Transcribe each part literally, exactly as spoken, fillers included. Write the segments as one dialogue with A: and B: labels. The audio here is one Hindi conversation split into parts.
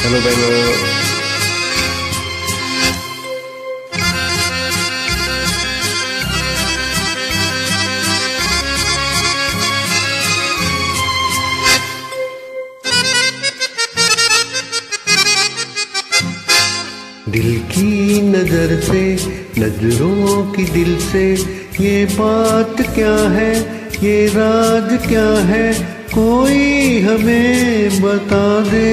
A: चलो बहनों। दिल की नजर से, नजरों की दिल से, ये बात क्या है, ये राज क्या है, कोई हमें बता दे।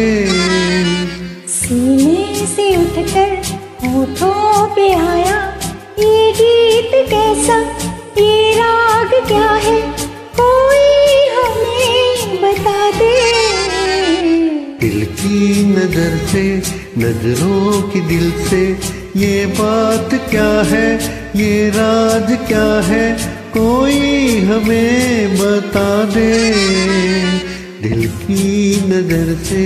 B: सीने से उठकर होठों पे आया ये गीत कैसा, ये राग क्या है, कोई हमें बता दे।
A: दिल की नजर से, नजरों की दिल से, ये बात क्या है, ये राज क्या है, कोई हमें बता दे। दिल की नजर से।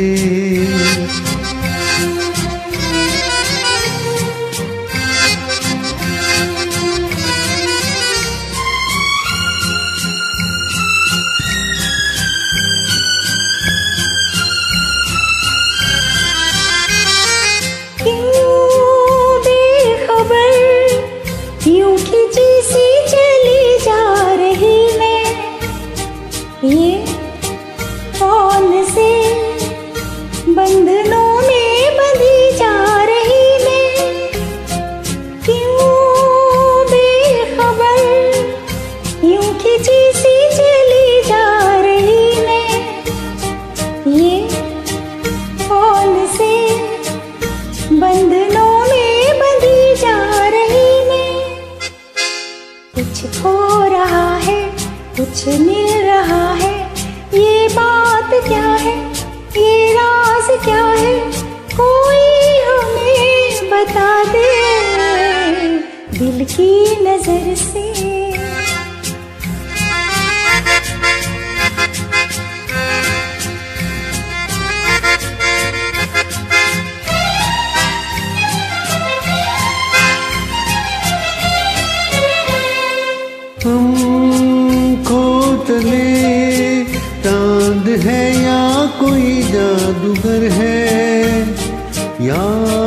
B: यूं खिंची सी चली जा रही मैं, ये कौन से बंधनों में बंधी जा रही मैं। क्यों बेखबर यूं खिंची सी चली जा रही मैं, ये कौन से बंधनों में बंधी जा रही। कुछ खो रहा है, कुछ मिल रहा है, ये बात क्या है, ये राज क्या है, कोई हमें बता दे। दिल की नजर से।
A: हम खो चले, चांद है या कोई जादूगर है, या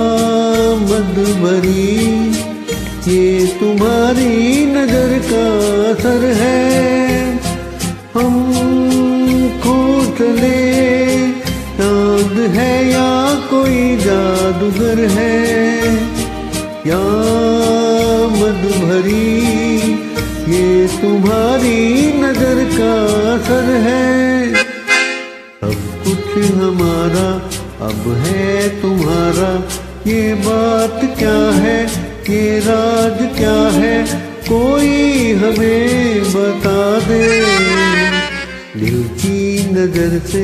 A: मधुबरी ये तुम्हारी नजर का असर है। हम खो चले, चांद है या कोई जादूगर है, या मधुबरी ये तुम्हारी नजर का असर है। सब कुछ हमारा अब है तुम्हारा, ये बात क्या है, ये राज क्या है, कोई हमें बता दे। दिल की नजर से।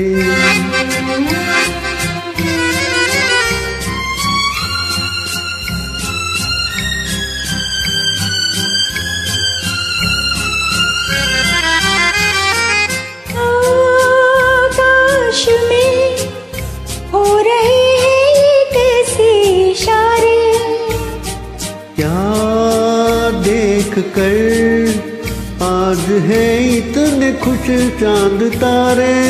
A: देख कर आज है इतने खुश चांद तारे,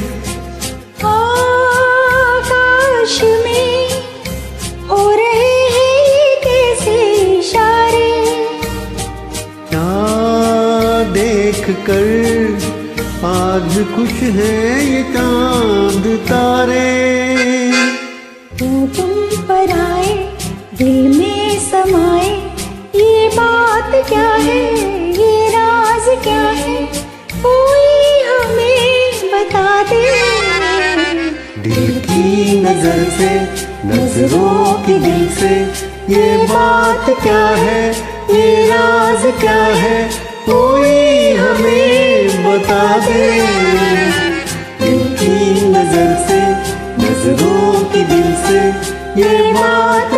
B: आकाश में हो रहे हैं ये कैसे इशारे।
A: क्या देख कर आज खुश है ये चांद तारे।
B: क्यों तुम पर आए, दिल में समाए, ये बात क्या है, ये राज क्या है, कोई हमें बता दे।
A: दिल की नजर से, नजरों की दिल से, ये बात क्या है, ये राज क्या है, कोई हमें बता दे। दिल की नजर से, नजरों की दिल से, ये बात